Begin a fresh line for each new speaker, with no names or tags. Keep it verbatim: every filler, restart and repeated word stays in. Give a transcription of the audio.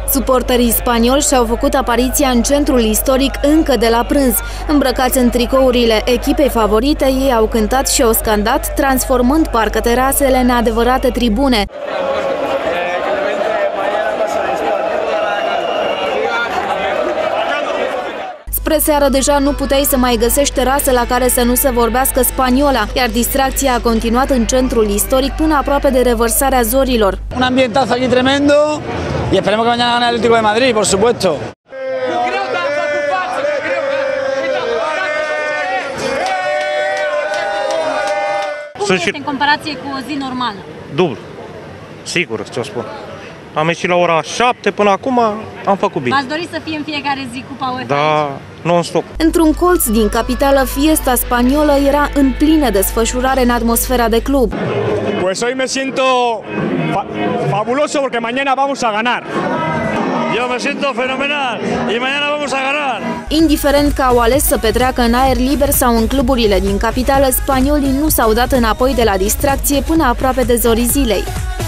Suporterii spanioli și-au făcut apariția în centrul istoric încă de la prânz. Îmbrăcați în tricourile echipei favorite, ei au cântat și au scandat, transformând parcă terasele în adevărate tribune. Spre seară deja nu puteai să mai găsești terase la care să nu se vorbească spaniola, iar distracția a continuat în centrul istoric până aproape de revărsarea zorilor.
Un ambientazo aquí tremendo y esperemos que mañana gane el Atlético de Madrid, por supuesto.
Cum este în comparație cu o zi normală?
Dublu, sigur ți-o spun. Am ieșit la ora șapte, până acum am făcut bine.
V-ați dorit să fie în fiecare zi Cupa UEFA?
Da, non-stop.
Într-un colț din capitală, fiesta spaniolă era în plină desfășurare în atmosfera de club.
Pues hoy me siento fa fabuloso porque mañana vamos a ganar.
Yo me siento fenomenal y mañana vamos a ganar.
Indiferent că au ales să petreacă în aer liber sau în cluburile din capitală, spaniolii nu s-au dat înapoi de la distracție până aproape de zorii zilei.